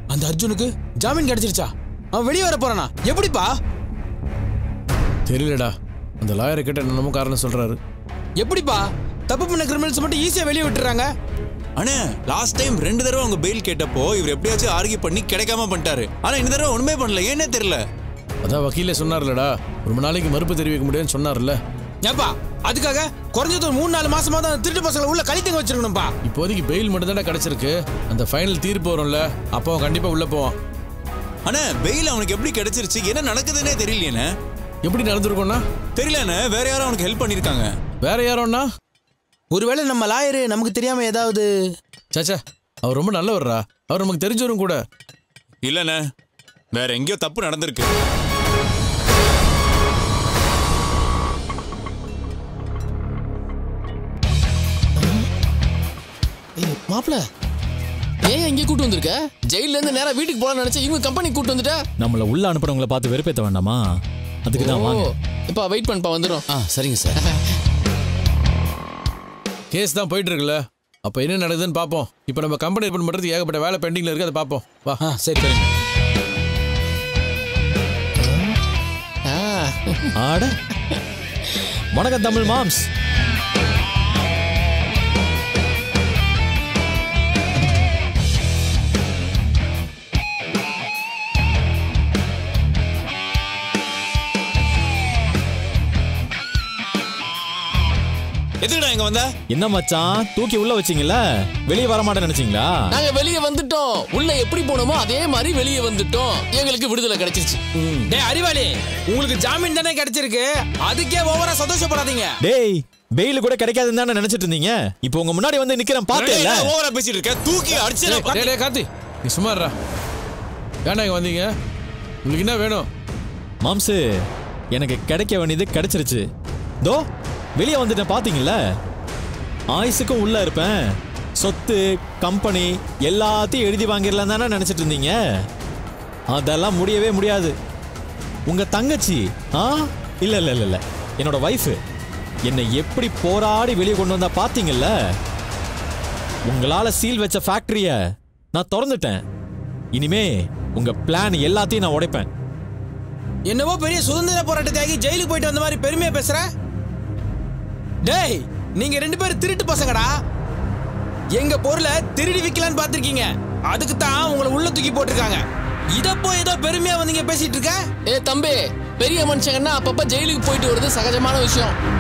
அந்த அர்ஜுனுக்கு ஜாமீன் கிடைச்சிருச்சா? அவன் வெளியே வர போறானா? எப்படிப்பா? தெரியலடா. அந்த லாயரை கிட்ட என்னமோ காரணம் சொல்றாரு. எப்படிப்பா தப்பு பண்ண கிரிமினல்ஸ் மட்டும் ஈஸியா வெளியே விட்டுறாங்க? அண்ணே லாஸ்ட் டைம் 2 தடவை அவங்க பெயில் கேட்டப்போ இவர் எப்படியாச்சும் ஆர்கியூ பண்ணி கிடைக்காம பண்ணிட்டாரு. ஆனா இந்த தடவை ஒண்ணுமே பண்ணல. ஏன்னே தெரியல. அதான் வக்கீலே சொன்னார்லடா, ரொம்ப நாளைக்கு மறுப்பு தெரிவிக்க முடியும்னு சொன்னார்ல. ஏப்பா அதுக்காக குறைஞ்சது ஒரு 3-4 மாசமா தான் திருட்டு பசங்களை உள்ள கழித்தங்க வச்சிருக்கணும்பா. இப்போதைக்கு பெயில் மட்டும் தானே கிடைச்சிருக்கு. அந்த ஃபைனல் தீர்ப்பு வரும்ல, அப்போ அவன் கண்டிப்பா உள்ள போவான். அண்ணே பெயில் அவனுக்கு எப்படி கிடைச்சிருச்சு? என்ன நடக்குதுன்னே தெரியலையே. எப்படி நடந்திருக்கும்னா தெரியலண்ணே. வேற யாரும் அவனுக்கு ஹெல்ப் பண்ணிருக்காங்க. வேற யாரோன்னா? ஒருவேளை நம்ம லாயரு நமக்கு தெரியாம ஏதாவது. சாச்சா, அவர் ரொம்ப நல்லவர்ரா. அவர் நமக்கு தெரிஞ்சவரும் கூட. இல்லண்ணே, வேற எங்கேயோ தப்பு நடந்திருக்கு. மாப்பிள ஏன் எங்கே கூட்டு வந்திருக்க? ஜெயில இருந்து நேரா வீட்டுக்கு போலாம்னு நினைச்சா இவங்க கம்பெனி கூட்டு வந்துட்ட. நம்மள உள்ள அனுப்புறவங்கள பார்த்து வெறுப்பேத்த வேண்டாமா? அதுக்கு தான் வாங்க. இப்ப வெயிட் பண்ணப்பா வந்துரும். சரிங்க சார். கேஸ் தான் போயிட்டு இருக்குல்ல, அப்ப என்ன நடக்குதுன்னு பாப்போம். இப்ப நம்ம கம்பெனி ஓபன் பண்றதுக்கு ஏகப்பட்ட வேலை பெண்டிங்ல இருக்கு, அதை பாப்போம். வா. சரி சரிங்க. ஆட வணக்கம் தமிழ் மாம்ஸ். எதுக்குடா இங்க வந்த? என்ன மச்சான் தூக்கி உள்ள வச்சீங்கல்ல, வெளியே வர மாட்டேன்னு நினைச்சீங்களா? நாங்க வெளியே வந்துட்டோம். உள்ள எப்படி போனோமோ அதே மாதிரி வெளியே வந்துட்டோம். எங்களுக்கு விடுதலை கிடைச்சிருச்சு. டேய் அறிவாளி, உங்களுக்கு ஜாமீன் தானே கிடைச்சிருக்கு, அதுக்கே ஓவரா சந்தோஷப்படாதீங்க. டேய் பெயில் கூட கிடைக்காதுன்னு தானே நினைச்சிட்டு இருந்தீங்க. இப்போ உங்க முன்னாடி வந்து நிக்கிறேன் பார்த்தேல்ல. ஓவரா பேசிட்டு இருக்க. தூக்கி அடிச்சே. டேய் கார்த்தி, நீ சும்மா இருடா. ஏன்டா இங்க வந்தீங்க? உங்களுக்கு என்ன வேணும்? மாம்ஸ், எனக்கு கிடைக்க வேண்டியது கிடைச்சிருச்சு. தோ வெளியே வந்துட்டேன் பாத்தீங்கல்ல. ஆயுசுக்கும் உள்ள இருப்பேன். சொத்து கம்பெனி எல்லாத்தையும் எழுதி வாங்கிடலாம் தானே நினைச்சிட்டு இருந்தீங்க. அதெல்லாம் முடியவே முடியாது. உங்க தங்கச்சி இல்ல இல்ல இல்ல இல்ல என்னோட வைஃப் என்னை எப்படி போராடி வெளியே கொண்டு வந்தா பாத்தீங்கல்ல. உங்களால சீல் வச்ச ஃபேக்டரிய நான் திறந்துட்டேன். இனிமே உங்க பிளான் எல்லாத்தையும் நான் உடைப்பேன். என்னவோ பெரிய சுதந்திர போராட்ட தியாகி ஜெயிலுக்கு போயிட்டு வந்த மாதிரி பெருமையா பேசுற. டேய் நீங்க 2 பேரும் திருட்டு பசங்கடா. எங்க பொருளை திருடி விக்கலான்னு பாத்திருக்கீங்க, அதுக்கு தான் உங்களை உள்ள தூக்கி போட்டிருக்காங்க. இத போய் ஏதோ பெருமையா வந்தீங்க பேசிட்டு இருக்க. தம்பி, பெரிய மனுஷங்கன்னா அப்பப்ப ஜெயிலுக்கு போயிட்டு வருது சகஜமான விஷயம்.